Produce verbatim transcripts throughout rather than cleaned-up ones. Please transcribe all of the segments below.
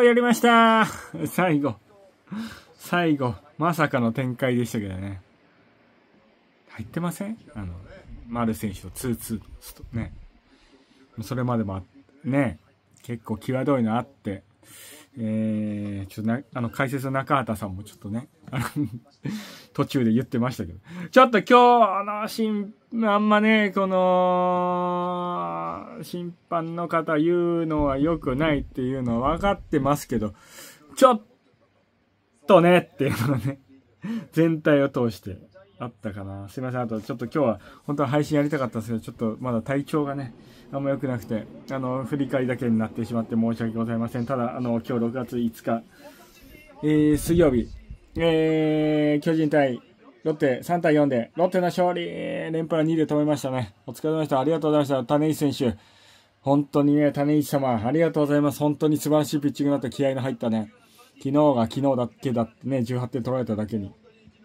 やりました最後。最後。まさかの展開でしたけどね。入ってません？あの、丸選手とツーツーね。それまでもね、結構際どいのあって、えー、ちょっとな、あの、解説の中畑さんもちょっとね、あの途中で言ってましたけど。ちょっと今日の審、あんまね、この、審判の方言うのは良くないっていうのは分かってますけど、ちょっとねっていうのがね、全体を通してあったかな。すいません。あとちょっと今日は本当は配信やりたかったんですけど、ちょっとまだ体調がね、あんま良くなくて、あの、振り返りだけになってしまって申し訳ございません。ただ、あの、今日ろくがついつか、えー、水曜日、えー、巨人対ロッテさんたいよんで、ロッテの勝利、連敗はにで止めましたね。お疲れ様でした。ありがとうございました。種市選手。本当にね、種市様、ありがとうございます。本当に素晴らしいピッチングだった気合の入ったね。昨日が昨日だけだってね、じゅうはってん取られただけに。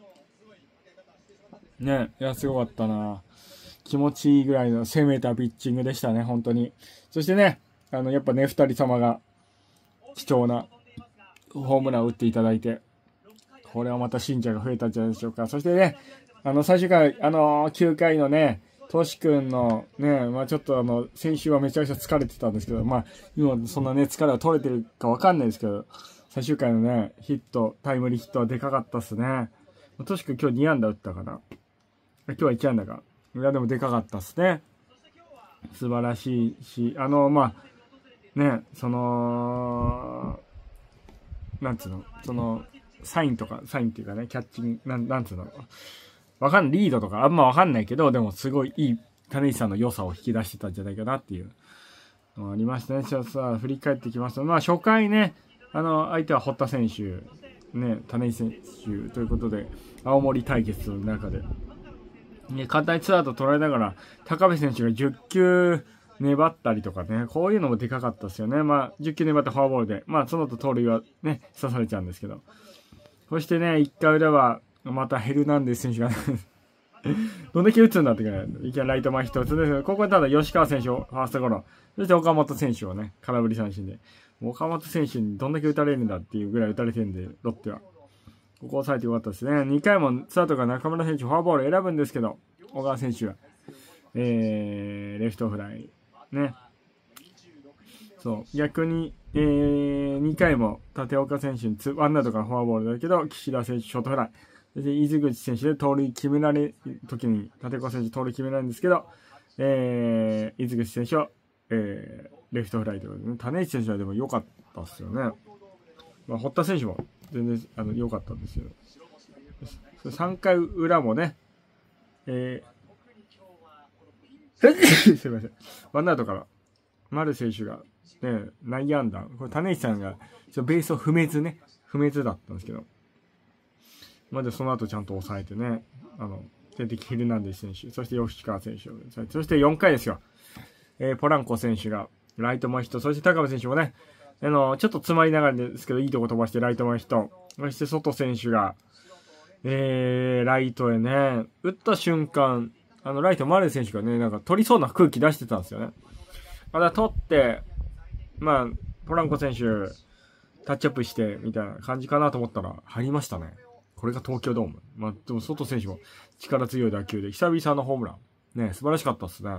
ね、いや、すごかったな。気持ちいいぐらいの攻めたピッチングでしたね、本当に。そしてね、あの、やっぱね、二人様が貴重なホームランを打っていただいて、これはまた信者が増えたんじゃないでしょうか。そしてね、あの、最終回、あのー、きゅうかいのね、トシ君のね、まあちょっとあの、先週はめちゃくちゃ疲れてたんですけど、まあ、今そんなね、疲れは取れてるかわかんないですけど、最終回のね、ヒット、タイムリーヒットはでかかったっすね。トシ君今日にあんだ打ったかな。今日はいちあんだか。いや、でもでかかったっすね。素晴らしいし、あの、まあ、ね、その、なんつうの、その、サインとか、サインっていうかね、キャッチング、なん、なんつうの、わかんない、リードとかあんまわかんないけど、でもすごいいい、種市さんの良さを引き出してたんじゃないかなっていうのがありましたね。じゃあさ、振り返ってきますと、まあ初回ね、あの、相手は堀田選手、ね、種市選手ということで、青森対決の中で、ね、簡単にツーアウト取られながら、高部選手がじゅっきゅう粘ったりとかね、こういうのもでかかったですよね。まあ、じゅっきゅう粘ってフォアボールで、まあ、その後盗塁はね、刺されちゃうんですけど。そしてね、いっかい裏は、またヘルナンデス選手がどんだけ打つんだってくらい、いきなりライト前一つですけど、ここはただ吉川選手をファーストゴロ、そして岡本選手をね、空振り三振で、岡本選手にどんだけ打たれるんだっていうぐらい打たれてるんで、ロッテは。ここを抑えてよかったですね。にかいもツーアウトから中村選手フォアボール選ぶんですけど、小川選手は、えー、レフトフライ。ね。そう。逆に、えー、にかいも立岡選手にワンアウトからフォアボールだけど、岸田選手ショートフライ。そして、伊豆口選手で盗塁決められる時に、立岡選手盗塁決められるんですけど、えー、伊豆口選手は、えー、レフトフライということで、ね、種市選手はでも良かったっすよね。まあ、堀田選手も全然あの良かったんですよ。さんかい裏もね、えー、すいません。ワンアウトから、丸選手が、ね、内野安打。これ、種市さんが、ベースを踏めずね、踏めずだったんですけど、まずその後ちゃんと抑えてね、あの、天敵ヒルナンデス選手、そして吉川選手を、そしてよんかいですよ。えー、ポランコ選手が、ライト前ヒット、そして高部選手もね、あの、ちょっと詰まりながらですけど、いいとこ飛ばしてライト前ヒット。そして外選手が、えー、ライトへね、打った瞬間、あの、ライト丸選手がね、なんか取りそうな空気出してたんですよね。まだ取って、まあ、ポランコ選手、タッチアップして、みたいな感じかなと思ったら、入りましたね。これが東京ドーム。まあ、でも、外選手も力強い打球で、久々のホームラン。ね、素晴らしかったっすね。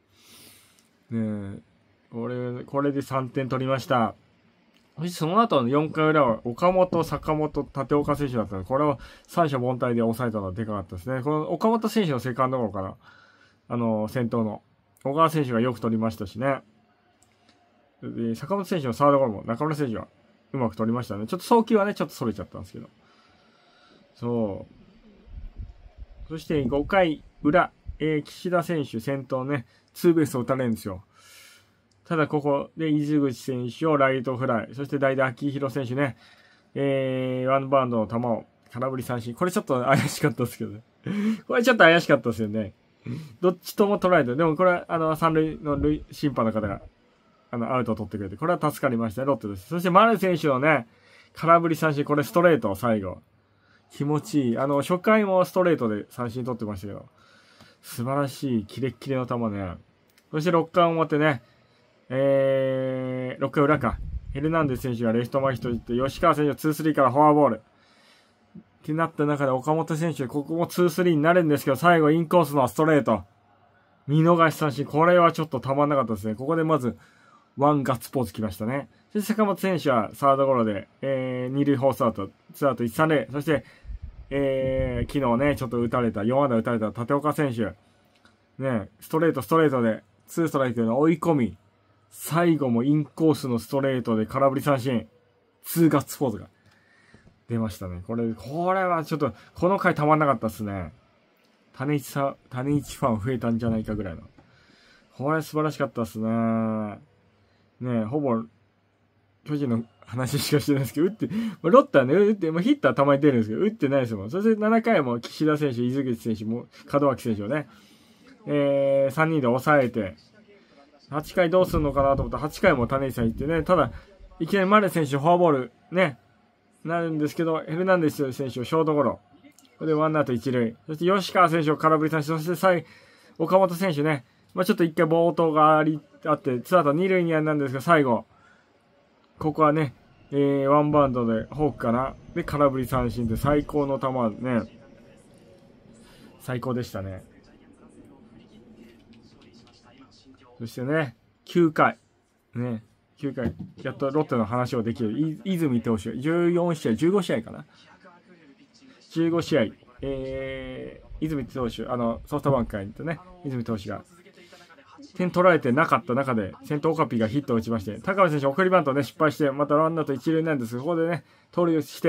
ねこれ、これでさんてん取りました。そしてその後のよんかい裏は、岡本、坂本、立岡選手だったので、これを三者凡退で抑えたのはでかかったですね。この岡本選手のセカンドゴロから、あの、先頭の小川選手がよく取りましたしね。で、坂本選手のサードゴロも中村選手はうまく取りましたね。ちょっと送球はね、ちょっと逸れちゃったんですけど。そう。そしてごかい裏、えー、岸田選手先頭ね、ツーベースを打たれるんですよ。ただここで伊豆口選手をライトフライ、そして代打秋広選手ね、えー、ワンバウンドの球を空振り三振。これちょっと怪しかったですけどね。これちょっと怪しかったですよね。どっちとも取られて、でもこれはあの三塁の塁審判の方があのアウトを取ってくれて、これは助かりましたね、ロッテです。そして丸選手のね、空振り三振、これストレート最後。気持ちいい。あの、初回もストレートで三振取ってましたけど、素晴らしい、キレッキレの球ね。そしてろっかい表ね、えー、ろっかい裏か。 ヘルナンデス選手がレフト前ヒット打って、吉川選手がツースリーからフォアボール。ってなった中で岡本選手、ここもツースリーになるんですけど、最後インコースのストレート。見逃し三振。これはちょっとたまんなかったですね。ここでまず、ワンガッツポーズ来ましたね。そして坂本選手はサードゴロで、えー、二塁フォースアウト、ツーアウト一三塁。そして、えー、昨日ね、ちょっと打たれた、よん安打打たれた立岡選手。ね、ストレート、ストレートで、ツーストライクの追い込み。最後もインコースのストレートで空振り三振。ツーガッツポーズが出ましたね。これ、これはちょっと、この回たまんなかったですね。種市さ、種市ファン増えたんじゃないかぐらいの。これ素晴らしかったですね。ねほぼ、巨人の話しかしてないですけど、打って、ロッターね、打って、まあ、ヒットはたまに出るんですけど、打ってないですもん。そしてななかいも岸田選手、伊豆口選手も、門脇選手をね、えー、さんにんで抑えて、はちかいどうするのかなと思ったら、はちかいも種市さん行ってね、ただ、いきなり丸選手フォアボール、ね、なるんですけど、ヘルナンデス選手をショートゴロ。これでワンアウト一塁。そして吉川選手を空振り三振。そして最後、岡本選手ね、まあ、ちょっと一回暴投があり、あって、ツーアウト二塁にはなんですが、最後、ここはね、えー、ワンバウンドで、フォークかな。で、空振り三振で最高の球ね。最高でしたね。そしてね、きゅうかい。ね、きゅうかい。やっとロッテの話をできる。い泉投手、じゅうよんしあい、じゅうごしあいかな。じゅうごしあい。えー、泉投手、あの、ソフトバンクから行ってね、泉投手が、点取られてなかった中で、先頭オカピがヒットを打ちまして、高部選手送りバントね、失敗して、またワンアウト一塁なんですが、ここでね、盗塁をして、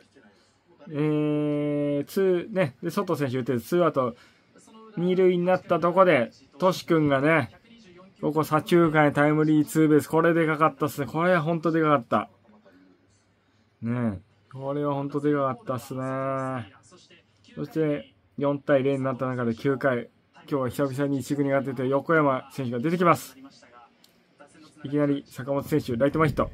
えー、ツー、ね、で、外選手打って、ツーアウト二塁になったとこで、トシ君がね、ここ左中間へタイムリーツーベース、これでかかったっすね。これは本当でかかった。ねえ、これは本当でかかったっすね。そして、よんたいゼロになった中できゅうかい、今日は久々に一軍に上がってて、横山選手が出てきます。いきなり坂本選手、ライト前ヒット。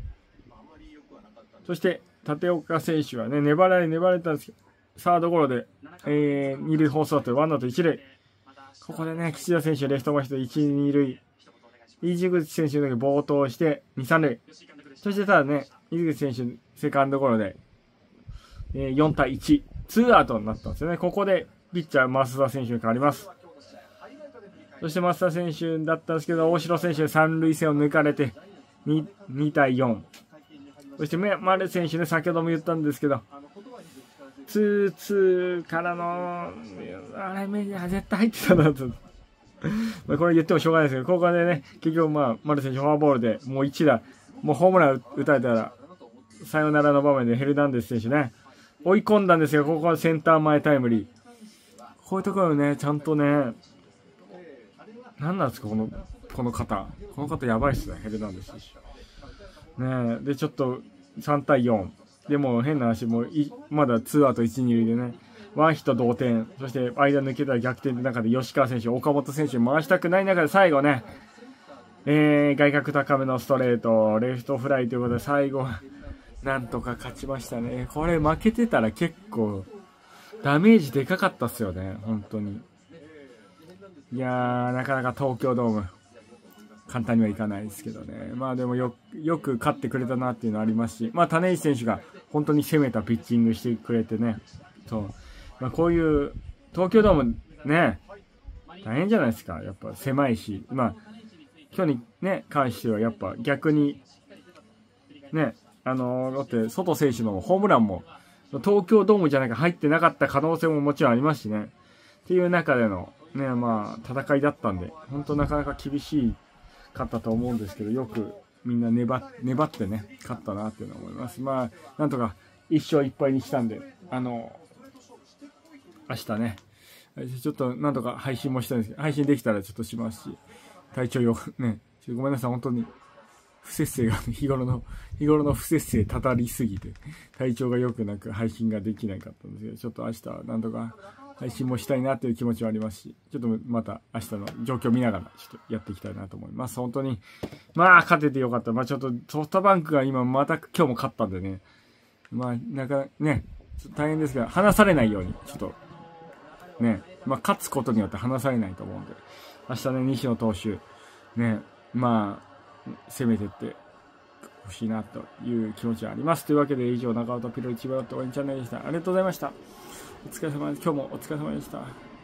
そして、立岡選手はね、粘られ粘られたんですけど、サードゴロで、えー、二塁放送とワンアウト一塁。ここでね、岸田選手、レフト前ヒットいち、に塁。飯口選手の時暴投して、に、さん塁。そしてただね、飯口選手、セカンドゴロで、えー、よんたいいち。ツーアウトになったんですよね。ここで、ピッチャー、増田選手に変わります。そして増田選手だったんですけど、大城選手に三塁線を抜かれて、に、にたいよん。そして、丸選手ね、先ほども言ったんですけど、ツーツーからの、あれ、メジャー絶対入ってたなと。まあこれ言ってもしょうがないですけど、ここでね、結局、まあ、丸選手フォアボールで、もういち打、もうホームラン打たれたら、サヨナラの場面でヘルナンデス選手ね、追い込んだんですが、ここはセンター前タイムリー。こういうところをね、ちゃんとね、何なんですか、この、この方。この方やばいっすね、ヘルナンデス選手。ねえ、で、ちょっと、さんたいよん。でも変な話、もうい、まだツーアウトいち、に塁でね、ワンヒット同点、そして間抜けたら逆転の中で吉川選手、岡本選手に回したくない中で最後ね、えー、外角高めのストレート、レフトフライということで最後、なんとか勝ちましたね。これ負けてたら結構、ダメージでかかったっすよね、本当に。いやー、なかなか東京ドーム、簡単にはいかないですけどね。まあでもよ、よく勝ってくれたなっていうのはありますし、まあ種市選手が本当に攻めたピッチングしてくれてね、そう。まあこういう、東京ドームね、大変じゃないですか。やっぱ狭いし、まあ、今日にね、関してはやっぱ逆に、ね、あのー、だって外選手のホームランも、東京ドームじゃなく入ってなかった可能性ももちろんありますしね。っていう中での、ね、まあ、戦いだったんで、本当なかなか厳しいかったと思うんですけど、よくみんな粘粘ってね、勝ったなっていうのは思います。まあ、なんとか一勝一敗にしたんで、あの、明日ね、ちょっとなんとか配信もしたいんですけど、配信できたらちょっとしますし、体調よく、ね、ごめんなさい、本当に、不節制が、日頃の、日頃の不節制たたりすぎて、体調が良くなく配信ができなかったんですけど、ちょっと明日はなんとか配信もしたいなという気持ちはありますし、ちょっとまた明日の状況を見ながらちょっとやっていきたいなと思います。本当に、まあ勝ててよかった。まあちょっとソフトバンクが今また今日も勝ったんでね、まあなんかね、大変ですが、離されないように、ちょっと、ね、まあ勝つことによって離されないと思うんで、明日ね、西野投手、ね、まあ、攻めてってほしいなという気持ちはあります。というわけで以上、中尾とピロリチバロット応援チャンネルでした。ありがとうございました。お疲れ様です。今日もお疲れ様でした。